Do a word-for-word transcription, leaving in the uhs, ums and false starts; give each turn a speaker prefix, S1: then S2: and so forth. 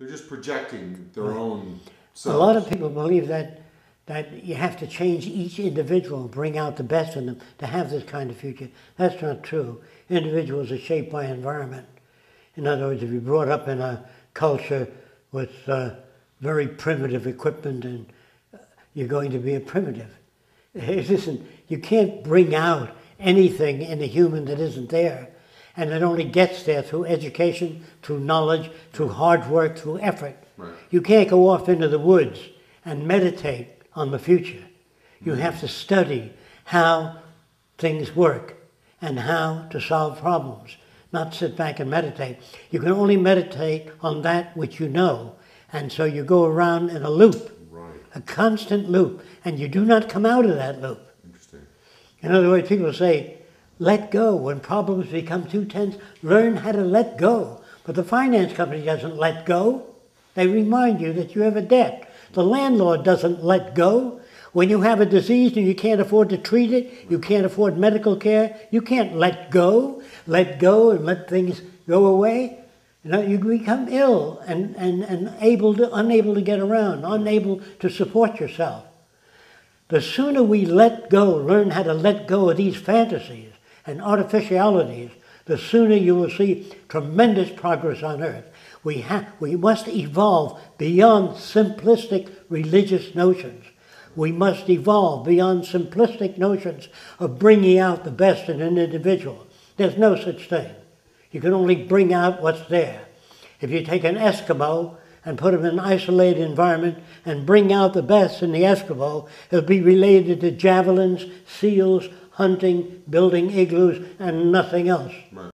S1: They're just projecting their right. own selves.
S2: A lot of people believe that that you have to change each individual and bring out the best in them to have this kind of future. That's not true. Individuals are shaped by environment. In other words, if you're brought up in a culture with uh, very primitive equipment, and you're going to be a primitive. Listen, you can't bring out anything in a human that isn't there. And it only gets there through education, through knowledge, through hard work, through effort.
S1: Right.
S2: You can't go off into the woods and meditate on the future. You have to study how things work and how to solve problems, not sit back and meditate. You can only meditate on that which you know. And so you go around in a loop,
S1: right.
S2: a constant loop, and you do not come out of that loop.
S1: Interesting.
S2: In other words, people say, let go. When problems become too tense, learn how to let go. But the finance company doesn't let go. They remind you that you have a debt. The landlord doesn't let go. When you have a disease and you can't afford to treat it, you can't afford medical care, you can't let go. Let go and let things go away. You know, you become ill and, and, and able to, unable to get around, unable to support yourself. The sooner we let go, learn how to let go of these fantasies and artificialities, the sooner you will see tremendous progress on earth. We, ha we must evolve beyond simplistic religious notions. We must evolve beyond simplistic notions of bringing out the best in an individual. There's no such thing. You can only bring out what's there. If you take an Eskimo and put him in an isolated environment and bring out the best in the Eskimo, he'll be related to javelins, seals, hunting, building igloos, and nothing else.
S1: Right.